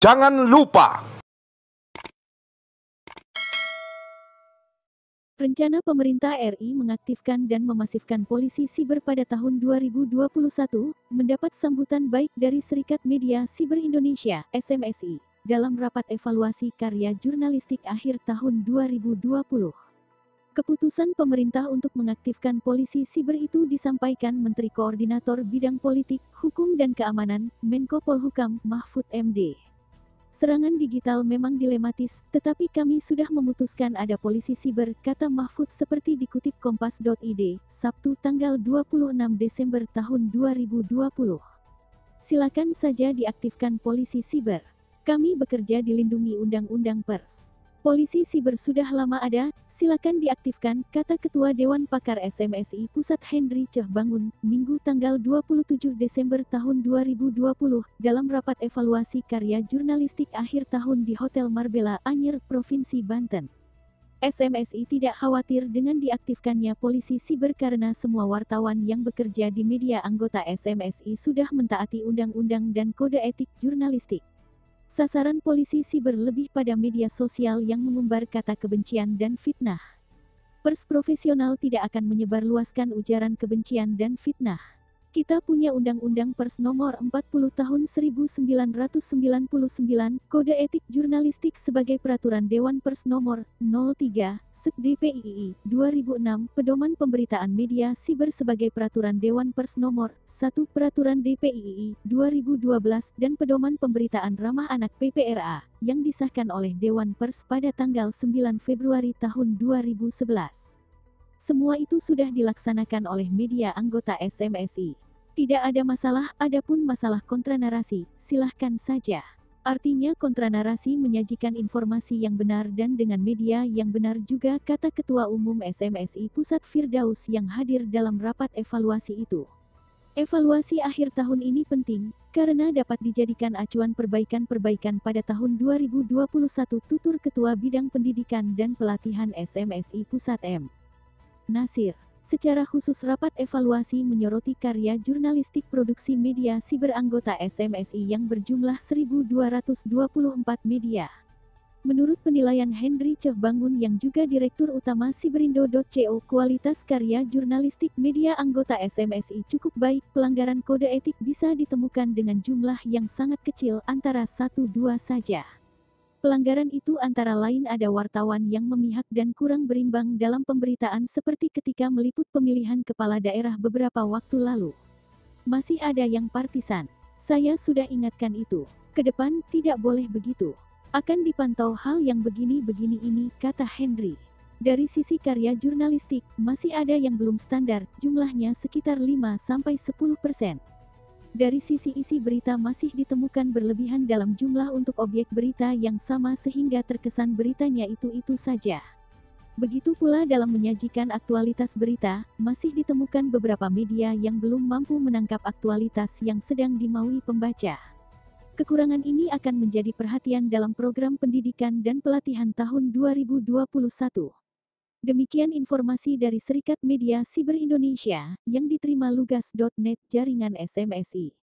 Jangan lupa. Rencana pemerintah RI mengaktifkan dan memasifkan polisi siber pada tahun 2021 mendapat sambutan baik dari Serikat Media Siber Indonesia (SMSI) dalam rapat evaluasi karya jurnalistik akhir tahun 2020. Keputusan pemerintah untuk mengaktifkan polisi siber itu disampaikan Menteri Koordinator Bidang Politik, Hukum dan Keamanan, Menko Polhukam, Mahfud MD. Serangan digital memang dilematis, tetapi kami sudah memutuskan ada polisi siber, kata Mahfud seperti dikutip Kompas.id, Sabtu tanggal 26 Desember tahun 2020. Silakan saja diaktifkan polisi siber. Kami bekerja dilindungi Undang-Undang Pers. Polisi siber sudah lama ada, silakan diaktifkan, kata Ketua Dewan Pakar SMSI Pusat Henry Ceh Bangun, Minggu tanggal 27 Desember tahun 2020, dalam rapat evaluasi karya jurnalistik akhir tahun di Hotel Marbella, Anyer, Provinsi Banten. SMSI tidak khawatir dengan diaktifkannya polisi siber karena semua wartawan yang bekerja di media anggota SMSI sudah mentaati undang-undang dan kode etik jurnalistik. Sasaran polisi siber lebih pada media sosial yang mengumbar kata kebencian dan fitnah. Pers profesional tidak akan menyebarluaskan ujaran kebencian dan fitnah. Kita punya Undang-Undang Pers Nomor 40 Tahun 1999, Kode Etik Jurnalistik sebagai Peraturan Dewan Pers Nomor 03, Sek DPII, 2006, Pedoman Pemberitaan Media Siber sebagai Peraturan Dewan Pers Nomor 1, Peraturan DPII, 2012, dan Pedoman Pemberitaan Ramah Anak PPRA, yang disahkan oleh Dewan Pers pada tanggal 9 Februari tahun 2011. Semua itu sudah dilaksanakan oleh media anggota SMSI. Tidak ada masalah, adapun masalah kontranarasi, silahkan saja. Artinya kontranarasi menyajikan informasi yang benar dan dengan media yang benar juga, kata Ketua Umum SMSI Pusat Firdaus yang hadir dalam rapat evaluasi itu. Evaluasi akhir tahun ini penting, karena dapat dijadikan acuan perbaikan-perbaikan pada tahun 2021, tutur Ketua Bidang Pendidikan dan Pelatihan SMSI Pusat M. Nasir. Secara khusus rapat evaluasi menyoroti karya jurnalistik produksi media siber anggota SMSI yang berjumlah 1.224 media. Menurut penilaian Henry Ceh Bangun yang juga Direktur Utama Siberindo.co, kualitas karya jurnalistik media anggota SMSI cukup baik, pelanggaran kode etik bisa ditemukan dengan jumlah yang sangat kecil, antara 1-2 saja. Pelanggaran itu antara lain ada wartawan yang memihak dan kurang berimbang dalam pemberitaan seperti ketika meliput pemilihan kepala daerah beberapa waktu lalu. Masih ada yang partisan. Saya sudah ingatkan itu. Ke depan tidak boleh begitu. Akan dipantau hal yang begini-begini ini, kata Henry. Dari sisi karya jurnalistik, masih ada yang belum standar, jumlahnya sekitar 5-10%. Dari sisi isi berita masih ditemukan berlebihan dalam jumlah untuk objek berita yang sama sehingga terkesan beritanya itu-itu saja. Begitu pula dalam menyajikan aktualitas berita, masih ditemukan beberapa media yang belum mampu menangkap aktualitas yang sedang dimaui pembaca. Kekurangan ini akan menjadi perhatian dalam program pendidikan dan pelatihan tahun 2021. Demikian informasi dari Serikat Media Siber Indonesia, yang diterima Lugas.net, jaringan SMSI.